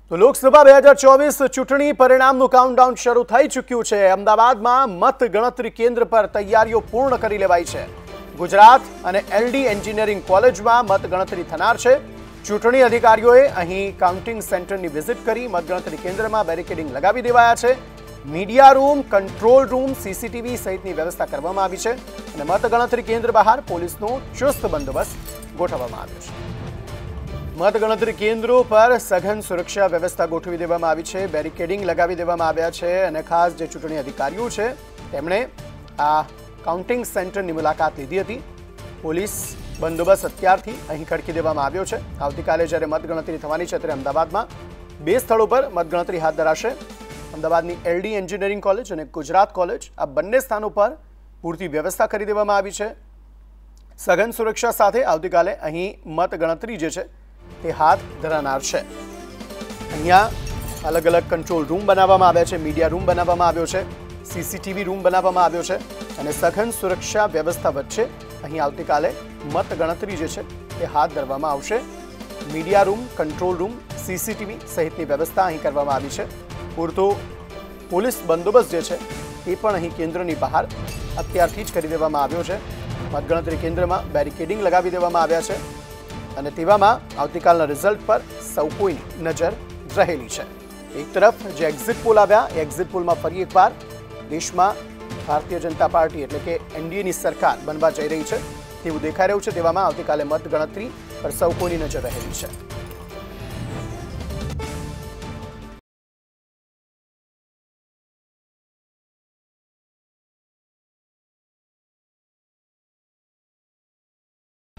તો લોકસભા 2024 ચૂંટણી પરિણામનું કાઉન્ટડાઉન શરૂ થઈ ચૂક્યું છે। અમદાવાદમાં મતગણતરી કેન્દ્ર પર તૈયારીઓ પૂર્ણ કરી લેવાઈ છે। ગુજરાત અને એલડી એન્જિનિયરિંગ કોલેજમાં મતગણતરી થનાર છે। ચૂંટણી અધિકારીઓએ અહીં કાઉન્ટિંગ સેન્ટરની વિઝિટ કરી મતગણતરી કેન્દ્રમાં બેરિકેડિંગ લગાવી દેવાયા છે। Media room, control room, CCTV સહિતની વ્યવસ્થા કરવામાં આવી છે અને મતગણતરી કેન્દ્ર બહાર પોલીસનો ચુસ્ત બંદોબસ્ત ગોઠવવામાં આવ્યો છે। મતગણતરી કેન્દ્રો પર સઘન સુરક્ષા વ્યવસ્થા ગોઠવી દેવામાં આવી છે। બેરિકેડિંગ લગાવી દેવામાં આવ્યા છે અને ખાસ જે ચૂંટણી અધિકારીઓ છે તેમણે આ કાઉન્ટિંગ સેન્ટરની મુલાકાત લીધી હતી। પોલીસ બંદોબસ્ત અત્યારથી અહીં ખડકી દેવામાં આવ્યો છે। આવતીકાલે જ્યારે મતગણતરી થવાની છે ત્યારે અમદાવાદમાં 2 સ્થળો પર મતગણતરી હાથ ધરાશે। અમદાવાદની એલડી એન્જિનિયરિંગ કોલેજ અને ગુજરાત કોલેજ આ બંને સ્થાનો પર પૂરતી વ્યવસ્થા કરી દેવામાં આવી છે। સઘન સુરક્ષા સાથે આવતીકાલે અહીં મતગણતરી જે છે તે હાથ ધરાનાર છે। અહીંયા અલગ અલગ કંટ્રોલ રૂમ બનાવવામાં આવ્યા છે, મીડિયા રૂમ બનાવવામાં આવ્યો છે, સીસીટીવી રૂમ બનાવવામાં આવ્યો છે અને સઘન સુરક્ષા વ્યવસ્થા વચ્ચે અહીં આવતીકાલે મતગણતરી જે છે તે હાથ ધરવામાં આવશે। Media room, control room, CCTV સહિતની વ્યવસ્થા અહીં કરવામાં આવી છે। પૂરતો પોલીસ બંદોબસ્ત જે છે એ પણ અહીં કેન્દ્રની બહાર અત્યારથી જ કરી દેવામાં આવ્યો છે। મતગણતરી કેન્દ્રમાં બેરિકેડિંગ લગાવી દેવામાં આવ્યા છે અને તેવામાં આવતીકાલના રિઝલ્ટ પર સૌ કોઈની નજર રહેલી છે। એક તરફ જે એક્ઝિટ પોલ આવ્યા એ એક્ઝિટ પોલમાં ફરી એકવાર દેશમાં ભારતીય જનતા પાર્ટી એટલે કે એનડીએની સરકાર બનવા જઈ રહી છે તેવું દેખાઈ રહ્યું છે। તેવામાં આવતીકાલે મતગણતરી પર સૌ કોઈની નજર રહેલી છે।